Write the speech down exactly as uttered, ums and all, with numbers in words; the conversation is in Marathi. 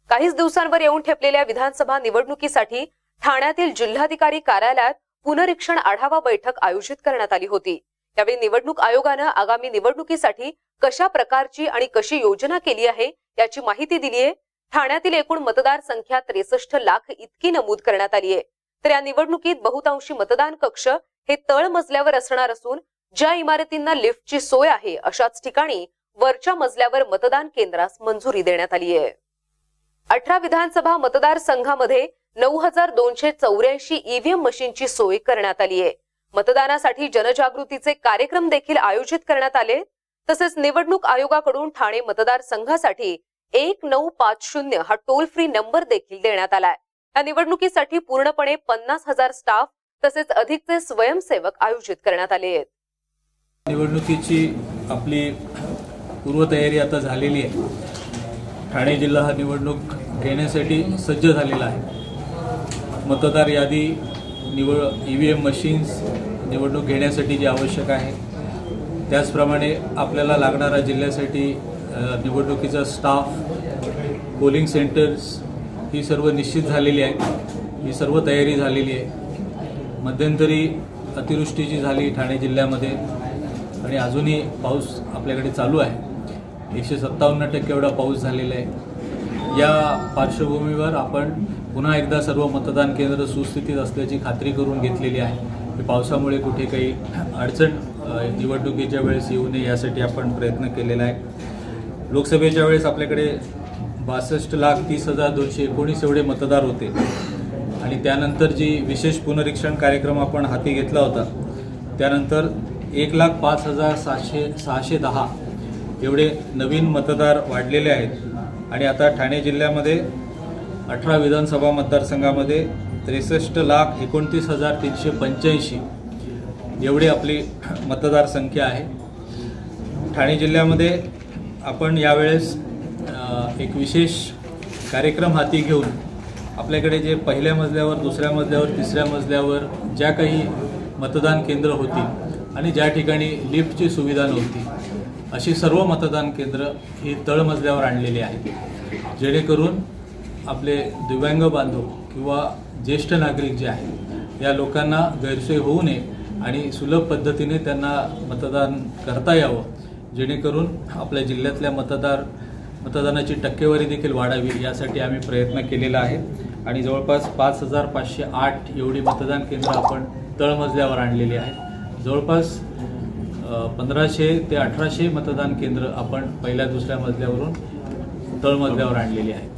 काहीच दिवसांवर येऊन ठेपलेल्या विधानसभा निवडणुकीसाठी ठाण्यातील जिल्हाधिकारी कार्यालयात पुनरीक्षण आढावा बैठक आयोजित करण्यात आली होती। यावेळी निवडणूक आयोगाने आगामी निवडणुकीसाठी कशा प्रकारची आणि कशी योजना केली आहे याची माहिती दिली आहे। ठाण्यातील एकूण मतदार संख्या त्रेसष्ट लाख इतकी नमूद करण्यात आली आहे। तर या निवडणुकीत बहुतांशी मतदान कक्ष हे तळ मजल्यावर असणार असून ज्या इमारतींना लिफ्टची सोय आहे अशाच ठिकाणी वरच्या मजल्यावर मतदान केंद्रास मंजुरी देण्यात आली आहे। अठरा विधानसभा मतदारसंघामध्ये नऊ हजार दोनशे चौऱ्याऐंशी ईव्हीएम मशीनची सोय करण्यात आली आहे। मतदानासाठी जनजागृतीचे कार्यक्रम देखील आयोजित करण्यात आले। तसेच निवडणूक आयोगाकडून ठाणे मतदारसंघासाठी एक नऊ पाच शून्य हा टोल फ्री नंबर देखील देण्यात आलाय। या निवडणुकीसाठी पूर्णपणे पन्नास हजार स्टाफ तसेच अधिकचे स्वयंसेवक आयोजित करण्यात आले आहेत। निवडणुकीची आपली पूर्वतयारी आता झालेली आहे। ठाणे जिल्हा हा निवडणूक घेण्यासाठी सज्ज झालेला आहे। मतदार यादी, निवड ईव्हीएम मशीन्स निवडणूक घेण्यासाठी जे आवश्यक आहे त्याचप्रमाणे आपल्याला लागणारा जिल्ह्यासाठी निवडणुकीचा स्टाफ, पोलिंग सेंटर्स ही सर्व निश्चित झालेली आहे। ही सर्व तयारी झालेली आहे। मध्यंतरी अतिवृष्टी झाली ठाणे जिल्ह्यामध्ये आणि अजूनही पाऊस आपल्याकडे चालू आहे। एकशे सत्तावन्न टक्के एवढा पाऊस झालेला आहे। या पार्श्वभूमीवर आपण पुन्हा एकदा सर्व मतदान केंद्र सुस्थितीत असल्याची खात्री करून घेतलेली आहे की पावसामुळे कुठे काही अडचण निवडणुकीच्या वेळेस येऊ नये यासाठी आपण प्रयत्न केलेला आहे। लोकसभेच्या वेळेस आपल्याकडे बासष्ट लाख तीस हजार दोनशे एकोणीस एवढे मतदार होते आणि त्यानंतर जी विशेष पुनरीक्षण कार्यक्रम आपण हाती घेतला होता त्यानंतर एक लाख पाच हजार सहाशे सहाशे दहा एवढे नवीन मतदार वाढलेले आहेत आणि आता ठाणे जिल्ह्यामध्ये अठरा विधानसभा मतदारसंघामध्ये त्रेसष्ट लाख एकोणतीस हजार तीनशे पंच्याऐंशी एवढी आपली मतदार संख्या आहे। ठाणे जिल्ह्यामध्ये आपण यावेळेस एक विशेष कार्यक्रम हाती घेऊन आपल्याकडे जे पहिल्या मजल्यावर, दुसऱ्या मजल्यावर, तिसऱ्या मजल्यावर ज्या काही मतदान केंद्र होती आणि ज्या ठिकाणी लिफ्टची सुविधा नव्हती अशी सर्व मतदान केंद्र ही तळमजल्यावर आणलेली आहेत, जेणेकरून आपले दिव्यांग बांधव किंवा ज्येष्ठ नागरिक जे आहेत या लोकांना गैरसोय होऊ नये आणि सुलभ पद्धतीने त्यांना मतदान करता यावं, जेणेकरून आपल्या जिल्ह्यातल्या मतदार मतदानाची टक्केवारी देखील वाढावी यासाठी आम्ही प्रयत्न केलेला आहे आणि जवळपास पाच हजार पाचशे आठ एवढी मतदान केंद्र आपण तळमजल्यावर आणलेली आहेत। जवळपास पंधराशे ते अठराशे मतदान केंद्र आपण पहिल्या दुसऱ्या मजल्यावरून तळमजल्यावर आणलेली आहेत।